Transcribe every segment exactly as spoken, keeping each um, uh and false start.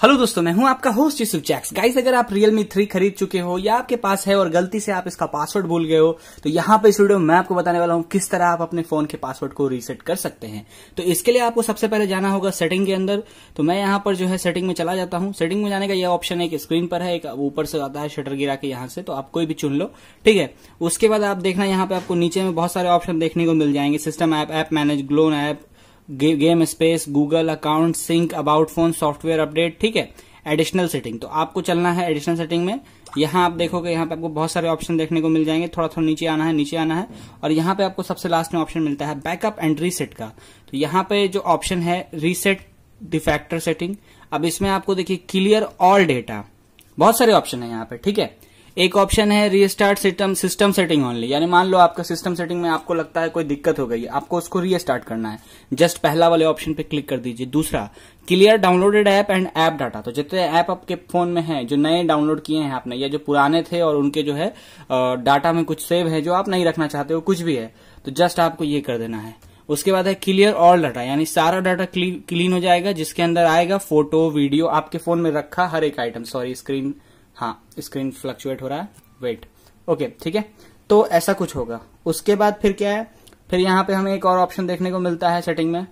Hello दोस्तों, मैं हूं आपका होस्ट यूसुफ जैक्स। गाइस, अगर आप Realme थ्री खरीद चुके हो या आपके पास है और गलती से आप इसका पासवर्ड भूल गए हो तो यहाँ पे इस वीडियो में मैं आपको बताने वाला हूं किस तरह आप अपने फोन के पासवर्ड को रीसेट कर सकते हैं। तो इसके लिए आपको सबसे पहले जाना होगा सेटिंग के अंदर। तो मैं यहाँ पर जो है सेटिंग में चला जाता हूँ। सेटिंग में जाने का यह ऑप्शन एक स्क्रीन पर है, एक ऊपर से आता है शटर गिरा के यहाँ से, तो आप कोई भी चुन लो, ठीक है। उसके बाद आप देखना यहाँ पे आपको नीचे में बहुत सारे ऑप्शन देखने को मिल जाएंगे। System app, app manage, clone app, game space, Google account, sync, about phone, software update, ठीक है। एडिशनल सेटिंग, तो आपको चलना है एडिशनल सेटिंग में। यहाँ आप देखोगे यहाँ पे आपको बहुत सारे ऑप्शन देखने को मिल जाएंगे। थोड़ा थोड़ा नीचे आना है, नीचे आना है और यहाँ पे आपको सबसे लास्ट में ऑप्शन मिलता है बैकअप एंड रीसेट का। तो यहाँ पे जो ऑप्शन है रीसेट द फैक्टर सेटिंग, अब इसमें आपको देखिए क्लियर ऑल डेटा, बहुत सारे ऑप्शन है यहाँ पे, ठीक है। एक ऑप्शन है restart system system setting only, यानी मान लो आपका सिस्टम सेटिंग में आपको लगता है कोई दिक्कत हो गई, आपको उसको रीस्टार्ट करना है, जस्ट पहला वाले ऑप्शन पे क्लिक कर दीजिए। दूसरा clear downloaded app and app data, तो जितने ऐप आपके फोन में हैं जो नए डाउनलोड किए हैं आपने या जो पुराने थे और उनके जो है डाटा में कुछ सेव है जो आप नहीं रखना चाहते हो, कुछ भी है, तो जस्ट आपको ये कर देना है। उसके बाद है क्लियर ऑल डाटा, यानी सारा डाटा क्लीन हो जाएगा, जिसके अंदर आएगा फोटो, वीडियो, आपके फोन में रखा हर एक आइटम। सॉरी, स्क्रीन हाँ स्क्रीन फ्लक्चुएट हो रहा है, वेट, ओके, ठीक है। तो ऐसा कुछ होगा। उसके बाद फिर क्या है, फिर यहां पे हमें एक और ऑप्शन देखने को मिलता है सेटिंग में,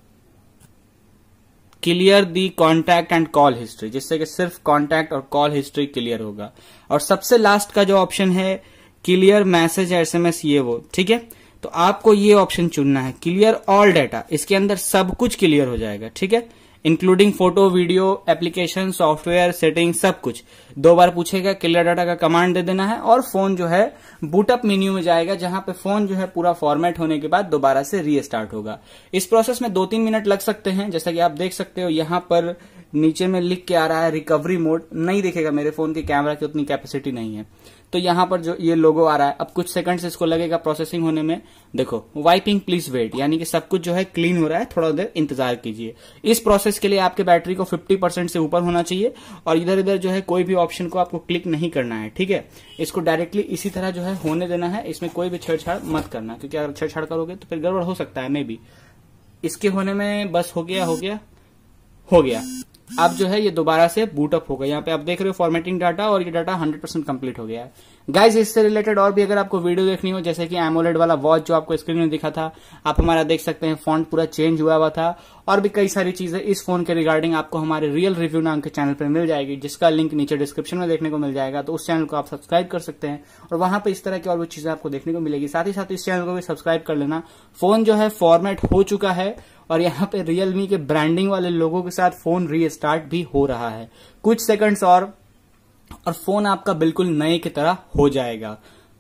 clear the contact and call history, जिससे कि सिर्फ कॉन्टैक्ट और कॉल हिस्ट्री क्लियर होगा। और सबसे लास्ट का जो ऑप्शन है क्लियर मैसेज, एसएमएस, ये वो, ठीक है। तो आपको ये ऑप्शन चुनना है क्लियर ऑल डाटा, इसके अंदर सब कुछ क्लियर हो जाएगा, ठीक है, including photo, video, application, software, setting, सब कुछ। दो बार पूछेगा, क्लियर डाटा का कमांड दे देना है और फोन जो है बूटअप मेन्यू में जाएगा, जहां पे फोन जो है पूरा फॉर्मेट होने के बाद दोबारा से रीस्टार्ट होगा। इस प्रोसेस में दो तीन मिनट लग सकते हैं, जैसा कि आप देख सकते हो यहाँ पर नीचे में लिख के आ रहा है रिकवरी मोड, नहीं दिखेगा, मेरे फोन के कैमरा की उतनी कैपेसिटी नहीं है। तो यहाँ पर जो ये लोगो आ रहा है, अब कुछ सेकंड्स इसको लगेगा प्रोसेसिंग होने में। देखो, वाइपिंग प्लीज वेट, यानी कि सब कुछ जो है क्लीन हो रहा है, थोड़ा देर इंतजार कीजिए। इस प्रोसेस के लिए आपके बैटरी को फिफ्टी परसेंट से ऊपर होना चाहिए और इधर इधर जो है कोई भी ऑप्शन को आपको क्लिक नहीं करना है, ठीक है। इसको डायरेक्टली इसी तरह जो है होने देना है, इसमें कोई भी छेड़छाड़ मत करना, क्योंकि अगर छेड़छाड़ करोगे तो फिर गड़बड़ हो सकता है, मे बी। इसके होने में बस हो गया हो गया हो गया अब जो है ये दोबारा से बूटअप होगा। यहाँ पे आप देख रहे हो फॉर्मेटिंग डाटा, और ये डाटा हंड्रेड परसेंट कंप्लीट हो गया है। गाइज, इससे रिलेटेड और भी अगर आपको वीडियो देखनी हो, जैसे कि एमोलेड वाला वॉच जो आपको स्क्रीन में दिखा था, आप हमारा देख सकते हैं, फॉन्ट पूरा चेंज हुआ हुआ था, और भी कई सारी चीजें इस फोन के रिगार्डिंग आपको हमारे रियल रिव्यू नाम के चैनल पर मिल जाएगी, जिसका लिंक नीचे डिस्क्रिप्शन में देखने को मिल जाएगा। तो उस चैनल को आप सब्सक्राइब कर सकते हैं और वहां पर इस तरह की और भी चीजें आपको देखने को मिलेगी। साथ ही साथ इस चैनल को भी सब्सक्राइब कर लेना। फोन जो है फॉर्मेट हो चुका है और यहाँ पे Realme के ब्रांडिंग वाले लोगों के साथ फोन रीस्टार्ट भी हो रहा है। कुछ सेकंड्स और और फोन आपका बिल्कुल नए की तरह हो जाएगा।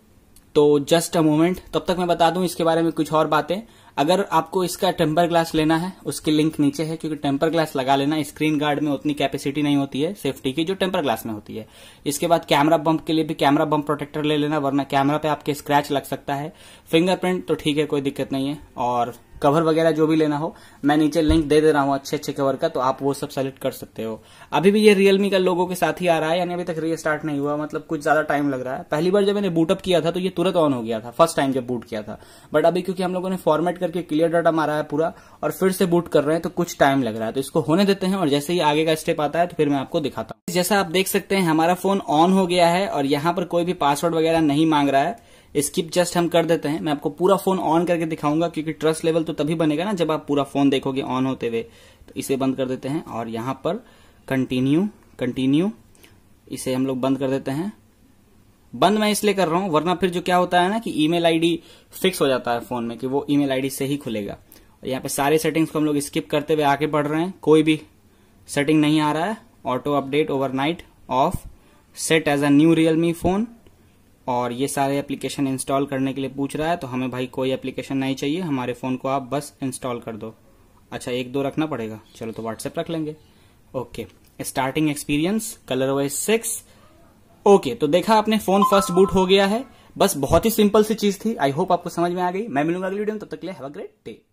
तो जस्ट अ मोमेंट, तब तक मैं बता दूं इसके बारे में कुछ और बातें। अगर आपको इसका टेम्पर ग्लास लेना है, उसकी लिंक नीचे है, क्योंकि टेम्पर ग्लास लगा लेना, स्क्रीन गार्ड में उतनी कैपेसिटी नहीं होती है सेफ्टी की जो टेम्पर ग्लास में होती है। इसके बाद कैमरा बम्प के लिए भी कैमरा बम्प प्रोटेक्टर ले लेना, वरना कैमरा पे आपके स्क्रैच लग सकता है। फिंगरप्रिंट तो ठीक है, कोई दिक्कत नहीं है। और कवर वगैरह जो भी लेना हो, मैं नीचे लिंक दे दे रहा हूँ अच्छे अच्छे कवर का, तो आप वो सब सेलेक्ट कर सकते हो। अभी भी ये Realme का लोगो के साथ ही आ रहा है, यानी अभी तक रीस्टार्ट नहीं हुआ, मतलब कुछ ज्यादा टाइम लग रहा है। पहली बार जब मैंने बूटअप किया था तो ये तुरंत ऑन हो गया था, फर्स्ट टाइम जब बूट किया था। बट अभी क्योंकि हम लोगों ने फॉर्मेट करके क्लियर डाटा मारा है पूरा और फिर से बूट कर रहे हैं, तो कुछ टाइम लग रहा है। तो इसको होने देते हैं और जैसे ही आगे का स्टेप आता है तो फिर मैं आपको दिखाता हूँ। जैसा आप देख सकते हैं हमारा फोन ऑन हो गया है और यहाँ पर कोई भी पासवर्ड वगैरह नहीं मांग रहा है। स्किप जस्ट हम कर देते हैं। मैं आपको पूरा फोन ऑन करके दिखाऊंगा, क्योंकि ट्रस्ट लेवल तो तभी बनेगा ना जब आप पूरा फोन देखोगे ऑन होते हुए। तो इसे बंद कर देते हैं और यहाँ पर कंटिन्यू कंटिन्यू इसे हम लोग बंद कर देते हैं। बंद मैं इसलिए कर रहा हूं, वरना फिर जो क्या होता है ना कि ईमेल आईडी फिक्स हो जाता है फोन में कि वो ईमेल आईडी से ही खुलेगा। और यहाँ पे सारे सेटिंग्स को हम लोग स्किप करते हुए आगे बढ़ रहे हैं। कोई भी सेटिंग नहीं आ रहा है। Auto update overnight off, set as a new Realme phone, और ये सारे एप्लीकेशन इंस्टॉल करने के लिए पूछ रहा है। तो हमें भाई कोई एप्लीकेशन नहीं चाहिए, हमारे फोन को आप बस इंस्टॉल कर दो। अच्छा, एक दो रखना पड़ेगा, चलो तो व्हाट्सएप रख लेंगे। Okay, starting experience, colour wise six. Okay, तो देखा आपने, फोन फर्स्ट बूट हो गया है। बस बहुत ही सिंपल सी चीज थी। आई होप आपको समझ में आ गई। मैं मिलूंगा अगली वीडियो में, तब तक के लिए हैव अ ग्रेट डे।